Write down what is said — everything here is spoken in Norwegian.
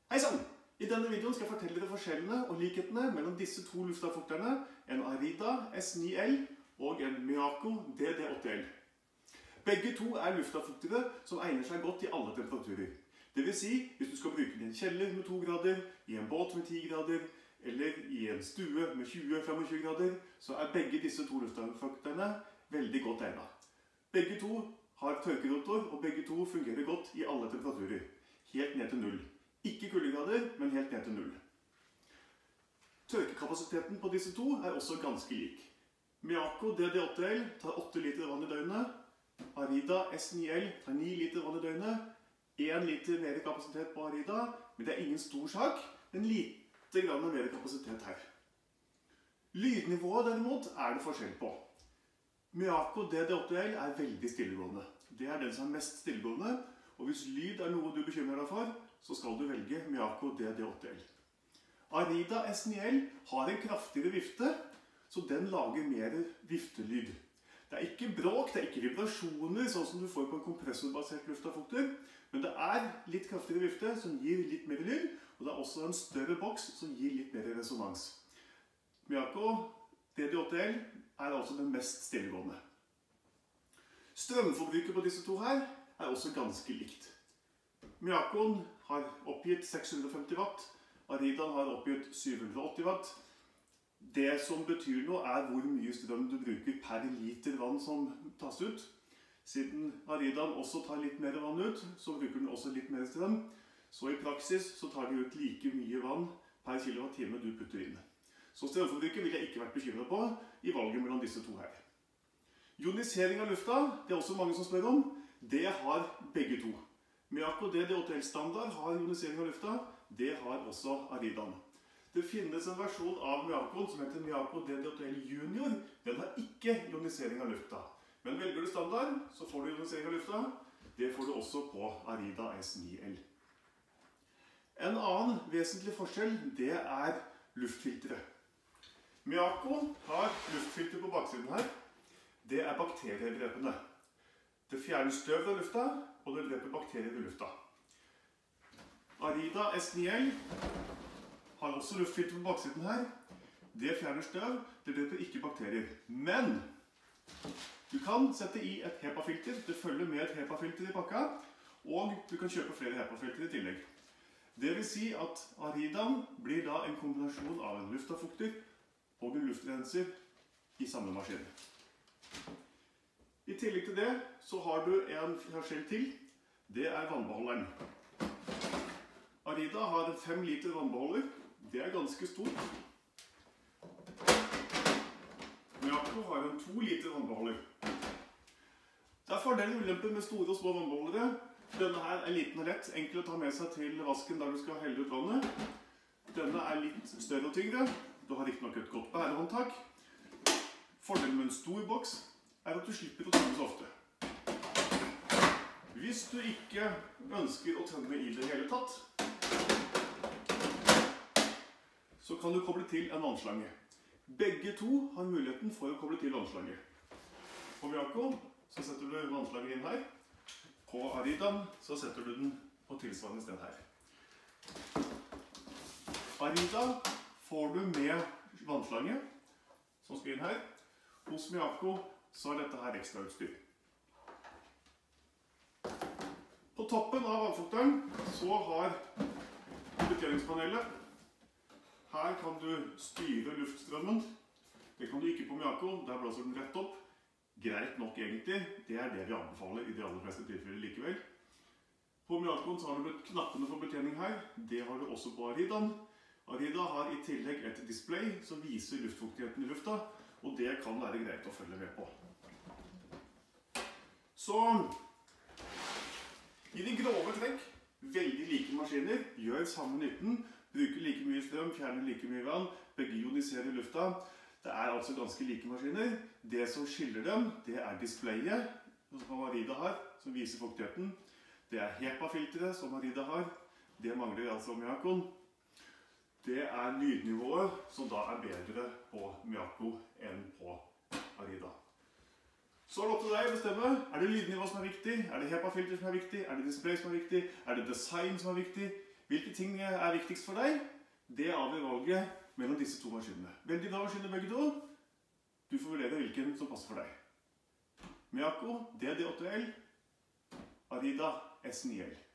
Hei sann! I denne videoen skal jeg fortelle dere forskjellene og likhetene mellom disse to luftavfukterne, en Arida S9L og en Miyako DD8L. Begge to er luftavfuktere som egner seg godt i alle temperaturer. Det vil si, hvis du skal bruke den i en kjeller med 2 grader, i en båt med 10 grader, eller i en stue med 20-25 grader, så er begge disse to luftavfukterne veldig godt egnet. Begge to har tørkerotor, og begge to fungerer godt i alle temperaturer, helt ned til 0. Ikke kuldegrader, men helt ned til 0. Tørkekapasiteten på disse to er også ganske lik. Miyako DD8L tar 8 liter vann i døgnet, Arida S9L tar 9 liter vann i døgnet, 1 liter mer kapasitet på Arida, men det er ingen stor sak, men lite grann mer kapasitet her. Lydnivået derimot er det forskjell på. Miyako DD8L er veldig stillegående. Det er den som er mest stillegående, og hvis lyd er noe du bekymrer deg for, så skal du velge Miyako DD8L. Arida S9L har en kraftigere vifte, så den lager mer viftelyd. Det er ikke bråk, det er ikke vibrasjoner, sånn som du får på en kompressorbasert luftavfukter, men det er litt kraftigere vifte som gir litt mer lyd, og det er også en større boks som gir litt mer resonans. Miyako DD8L er altså den mest stillegående. Strømforbruket på disse to her er også ganske likt. Miyakoen har oppgitt 650 watt, Aridaen har oppgitt 780 watt. Det som betyr noe er hvor mye strøm du bruker per liter vann som tas ut. Siden Aridaen også tar litt mer vann ut, så bruker den også litt mer strøm. Så i praksis så tar de ut like mye vann per kilowattime du putter inn. Så strømforbruket vil jeg ikke vært bekymret på i valget mellom disse to her. Ionisering av lufta, det er også mange som spør om, det har begge to. Miyako DD8L standard har ionisering av lufta, det har også Aridaen. Det finnes en versjon av Miyakoen som heter Miyako DD8L Junior. Den har ikke ionisering av lufta. Men velger du standard, så får du ionisering av lufta. Det får du også på Arida S9L. En annen vesentlig forskjell, det er luftfilteret. Miyako har luftfilter på baksiden her. Det er bakteriedrepende. Det fjerner støv fra lufta, og det dreper bakterier i lufta. Arida S9L har også luftfilter på baksiden her. Det fjerner støv, det dreper ikke bakterier. Men du kan sette i et HEPA-filter. Det følger med et HEPA-filter i pakka, og du kan kjøpe flere HEPA-filter i tillegg. Det vil si at Aridaen blir da en kombinasjon av en luftavfukter og en luftrenser i samme maskin. I tillegg til det så har du en forskjell til. Det er vannbeholderen. Arida har en 5 liter vannbeholder. Det er ganske stort. Miyako har en 2 liter vannbeholder. Det er fordelen og ulempen med store og små vannbeholdere. Denne her er liten og lett, enkel å ta med seg til vasken der du skal helle ut vannet. Denne er litt større og tyngre. Du har ikke nok et godt bærehåndtak. Fordelen med en stor boks er at du slipper å tømme så ofte. Hvis du ikke ønsker å tømme i det hele tatt, så kan du koble til en vannslange. Begge to har muligheten for å koble til vannslange. På Miyako så setter du vannslange inn her. På Aridaen så setter du den på tilsvarende sted her. Arida får du med vannslange, som skal inn her. Hos Miyako så er dette her ekstrautstyr. På toppen av vannfukteren så har betjeningspanelet. Her kan du styre luftstrømmen. Det kan du ikke på Miyako, der blåser den rett opp. Greit nok egentlig, det er det vi anbefaler i de aller fleste tilfeller likevel. På Miyako så har du knappene for betjening her. Det har du også på Aridaen. Arida har i tillegg et display som viser luftfuktigheten i lufta, og det kan være greit å følge med på. Så i de grove trekk, veldig like maskiner, gjør samme nytten, bruker like mye strøm, fjerner like mye vann, begge ioniserer lufta. Det er altså ganske like maskiner. Det som skiller dem, det er displayet som Arida har, som viser fuktigheten. Det er HEPA-filteret som Arida har. Det mangler altså Miyakoen. Det er lydnivået som da er bedre på Miyako enn på Arida. Så er det opp til deg å bestemme. Er det lydnivå som er viktig? Er det HEPA-filter som er viktig? Er det display som er viktig? Er det design som er viktig? Hvilke ting er viktigst for deg? Det avgjør valget mellom disse to maskinene. Veldig bra maskiner begge to. Du får vurdere hvilken som passer for deg. Miyako DD8L, Arrida S9L.